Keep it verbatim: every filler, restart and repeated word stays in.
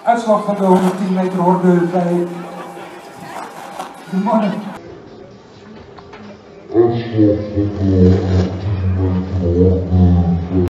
Uitslag van de honderdtien meter horde bij de mannen. Uitslag van de honderdtien meter horde.